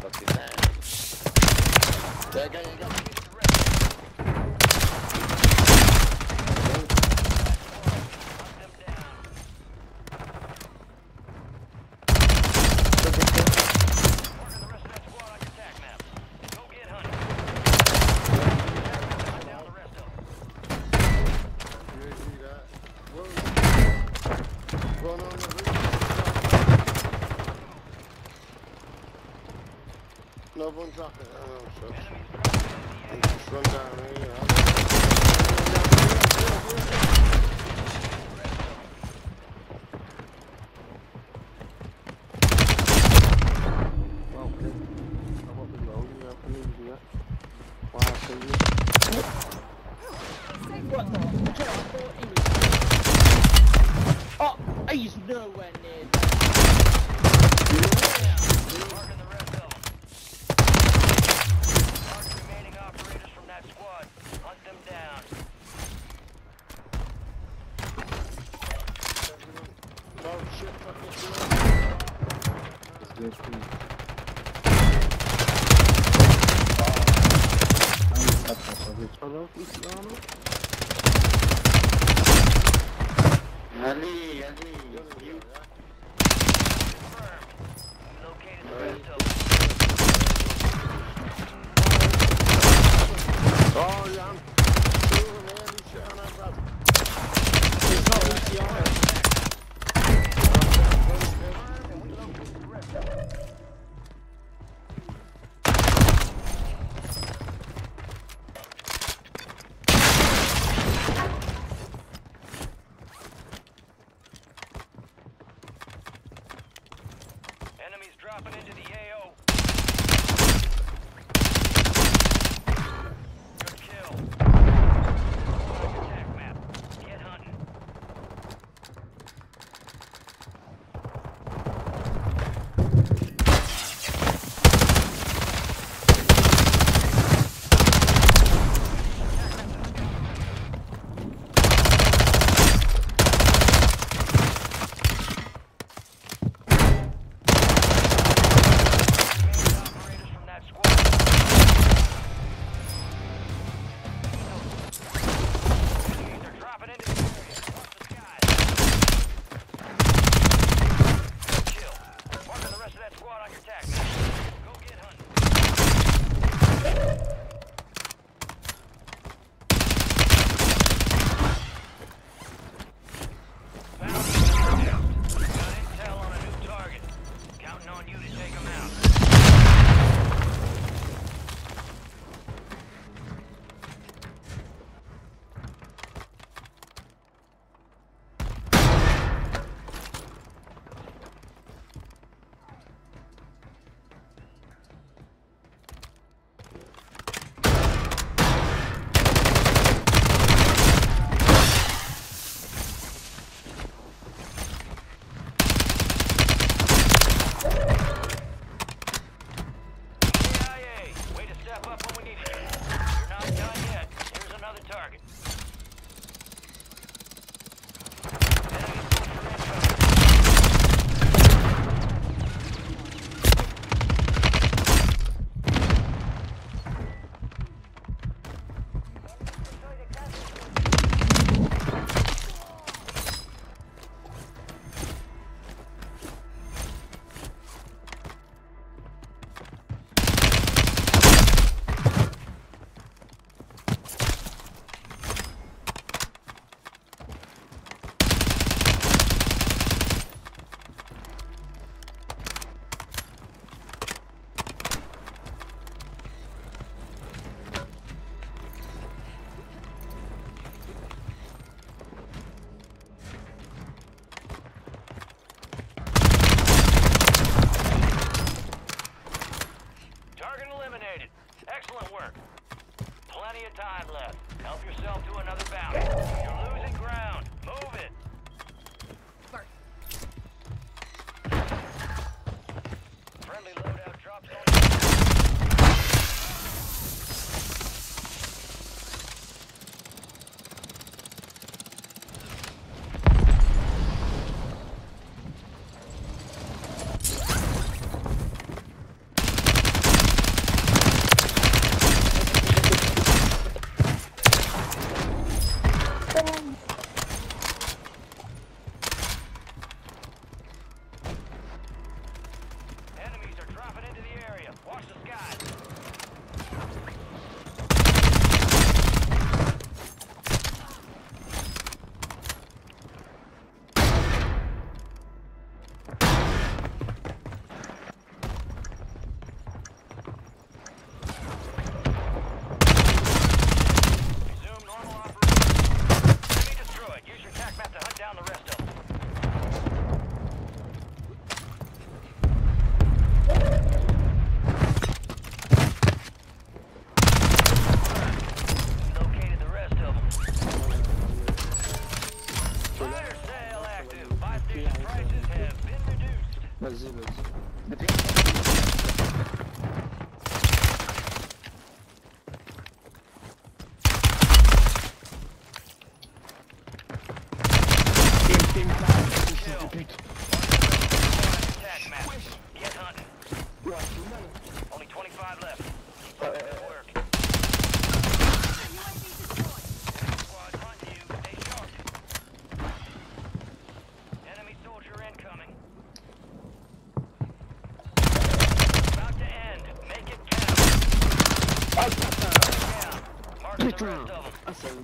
fucking man. There you go. No one dropping. I don't know, shucks. Just run down here, you know. Well, okay. I want to load you up and easy, yeah. Why I see you? What the? I thought he was... Oh, he's nowhere near that. Marking the rest of them. Mark the remaining operators from that squad. Hunt them down. Oh shit, fucking shit. It's good for you. Hello, Cristiano. Ali, you. Confirmed. We located the rest of them. Oh, yeah. Man, Luciano, brother. It's not Luciano. Enemies dropping into the AO. Good kill. Attack map. Get hunting. Operators from that squad. Enemies are dropping into the area. Watch the skies. Kill. Marking the rest of that squad on your attack map. Go get hunting. Found him. Got intel on a new target. Counting on you to take him out. CIA, way to step up when we needed you. You're not done yet. Here's another target. Enemy soldier incoming. Target eliminated. Excellent work. Plenty of time left. Help yourself to another bounty. You're losing ground. Move it. Friendly loadout drops on you. Only 25 left. Keep up the good work. Squad hunting you. Stay sharp. Enemy soldier incoming. About to end. Make it count. Down. Mark the rest of them. That's it.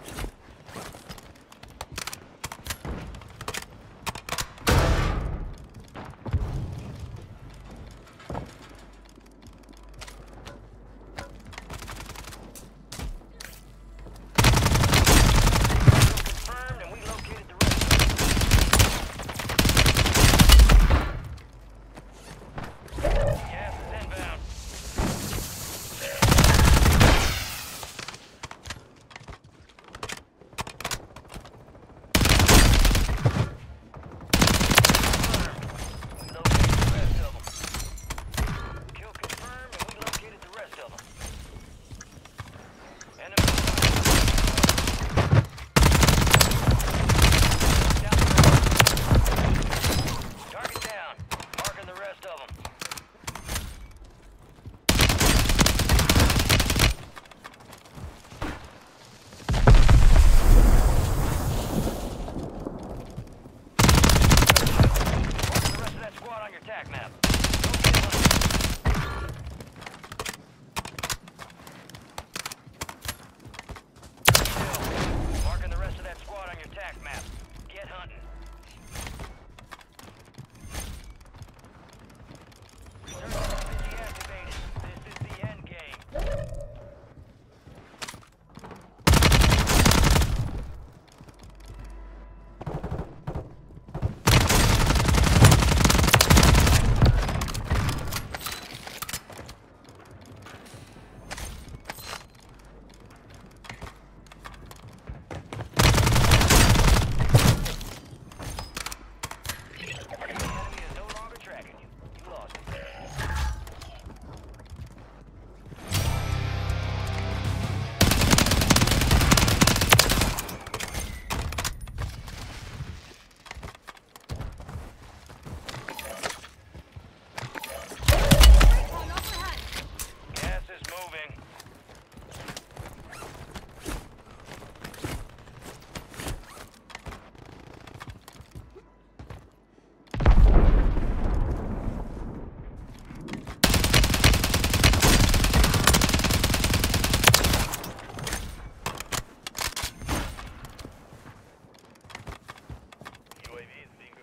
Confirmed, and we located the rest of them. Gas is inbound. Kill confirmed, and we located the rest of them. Enemy down the road. Target down. Marking the rest of them. Marking the rest of that squad on your tac map. Marking the rest of that squad on your tac map. Get hunting. Search has been deactivated. This is the end game. The enemy is no longer tracking you. You lost it. Gas is moving. UAV is being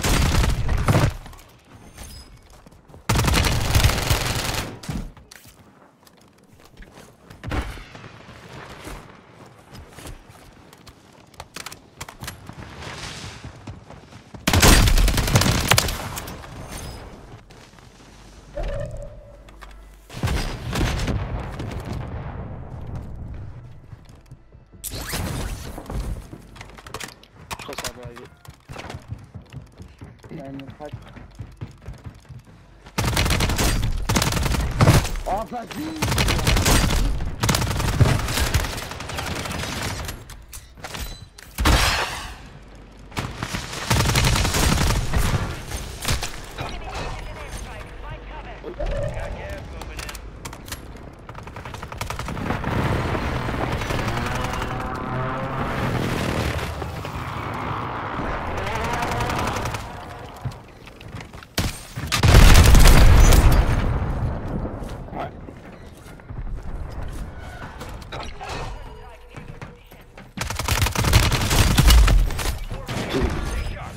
What's up, right? Yani kaç. Affedin. got gas moving in. Stay sharp.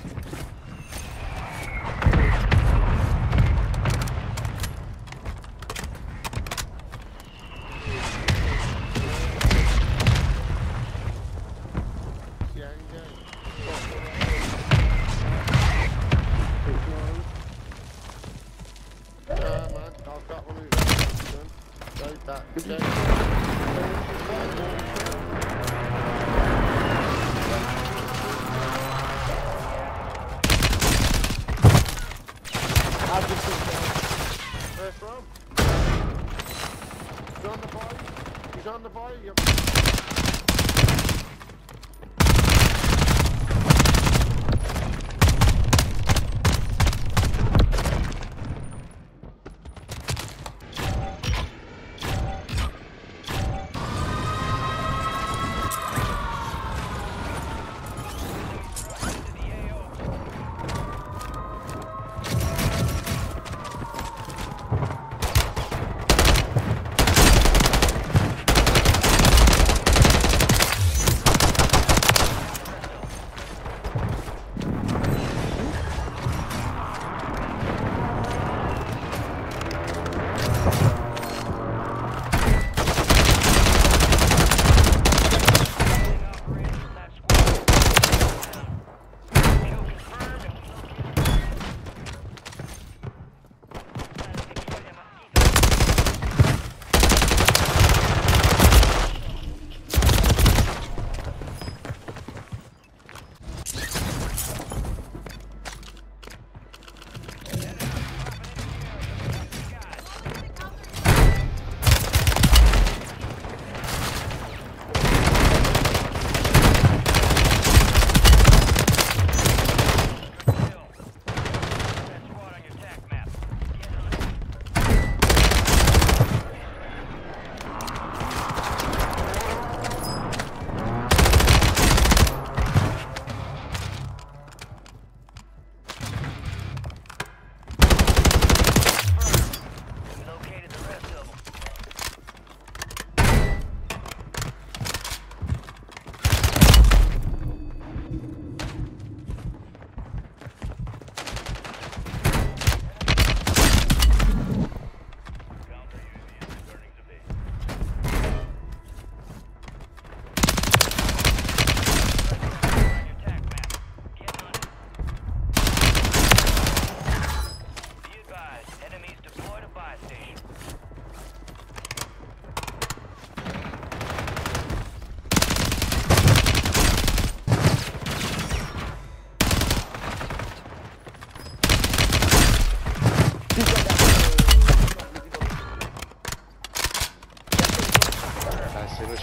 Man, I've got one of these. Like that. Where from? He's on the body. He's on the body. Yep.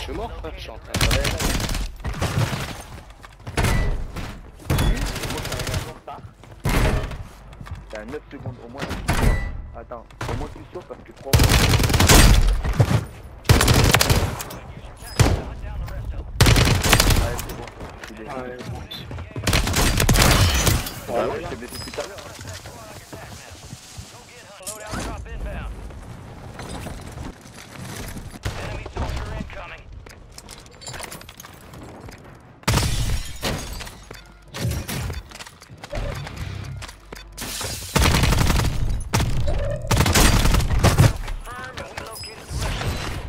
Je suis mort, frère, je suis en train de me réveiller. T'as 9 secondes au moins. Attends, au moins tu sautes parce que 3 Ouais, c'est bon. Je suis désolé. Ah ouais, je t'ai blessé tout à l'heure. Loadout drop inbound. Enemy soldier incoming. Confirmed, and we located the rest of them.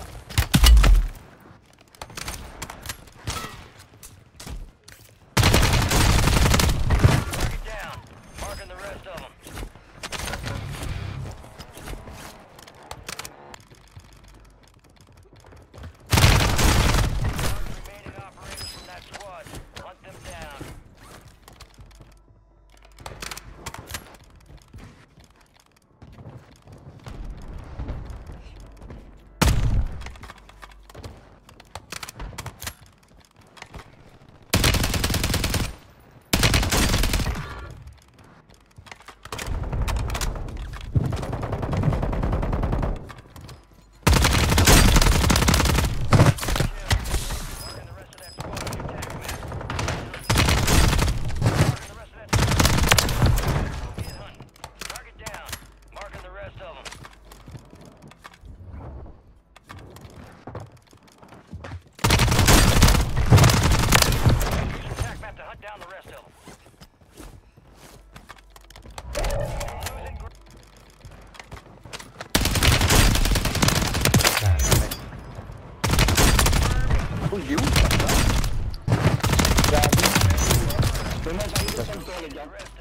Target down. Marking the rest of them. Remaining operators from that squad. Hunt them down. Marking the rest of that squad on your attack map. Marking the rest of that squad. Get hunting. Target down. Marking the rest of them. Use your attack map to hunt down the rest of them. Losing ground. Oh, il est où ça? The rest